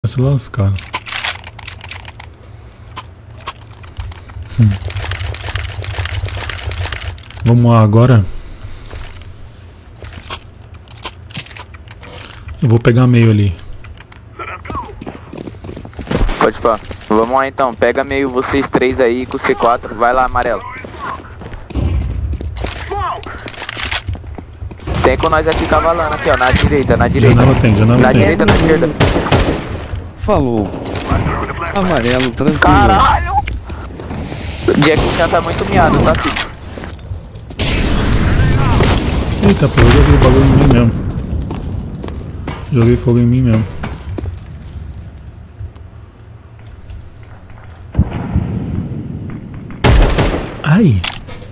Vai se lascar. Vamos lá agora. Eu vou pegar meio ali. Pode pá. Vamos lá então. Pega meio vocês três aí com o C4. Vai lá, amarelo. Tem com nós aqui cavalando aqui, ó. Na direita, na direita. Janela tem, janela na tem. direita, na esquerda. Falou. Amarelo, tranquilo. Caralho! Jack já tá muito miado, tá filho? Eita, pô, eu joguei bagulho em mim mesmo. Joguei fogo em mim mesmo. Ai!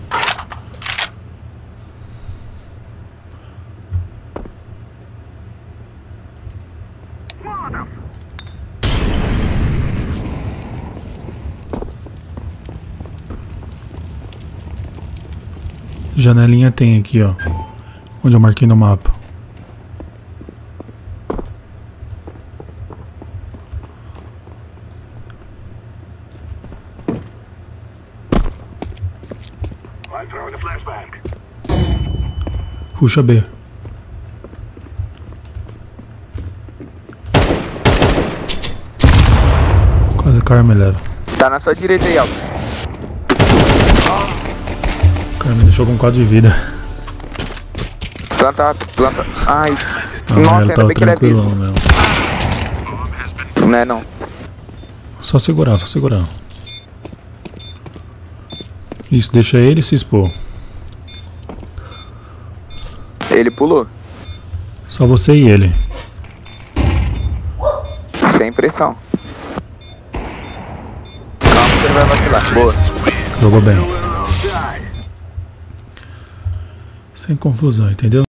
Janelinha tem aqui, ó. Onde eu marquei no mapa. Puxa B. Quase o cara me leva. Tá na sua direita aí, ó. O cara me deixou com 4 de vida. Planta, planta. Ai. Ah, Nossa, ele ainda tava bem que ele é tranquilão bispo. mesmo. Não é não. Só segurar, só segurar. Isso, deixa ele se expor. Ele pulou. Só você e ele. Sem pressão. Calma que ele vai vacilar. Boa. Jogou bem. Sem confusão, entendeu?